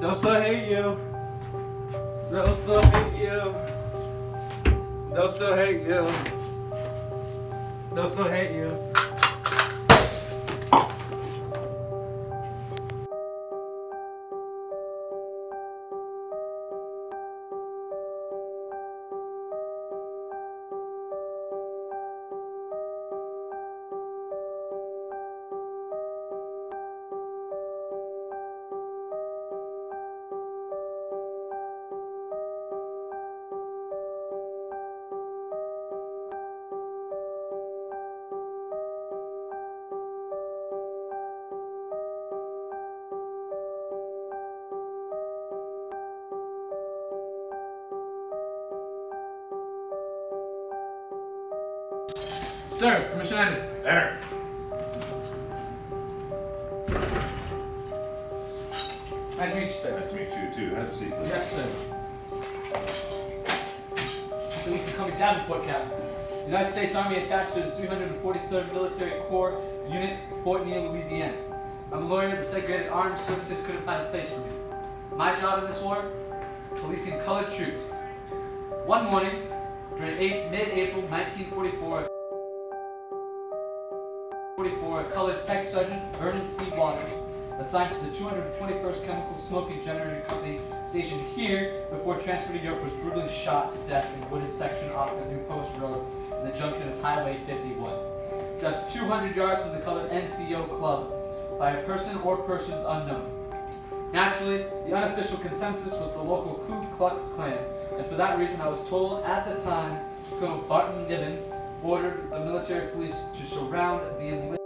They'll still hate you. They'll still hate you. They'll still hate you. They'll still hate you. Sir, permission entered. Enter. Nice to meet you, sir. Nice to meet you too. Have a seat, please. Yes, sir. Police Coming Davenport, Captain. The United States Army attached to the 343rd Military Corps Unit, Fort Neal, Louisiana. I'm a lawyer. The segregated armed services couldn't find a place for me. My job in this war? Policing colored troops. One morning, during mid-April 1944, a colored Tech Sergeant, Vernon C. Waters, assigned to the 221st Chemical Smoking Generator Company stationed here before transfer to Europe, was brutally shot to death in a wooded section off the New Post Road in the junction of Highway 51. Just 200 yards from the colored NCO club by a person or persons unknown. Naturally, the unofficial consensus was the local Ku Klux Klan, and for that reason I was told at the time Colonel Barton Nibbins ordered the military police to surround the enlisted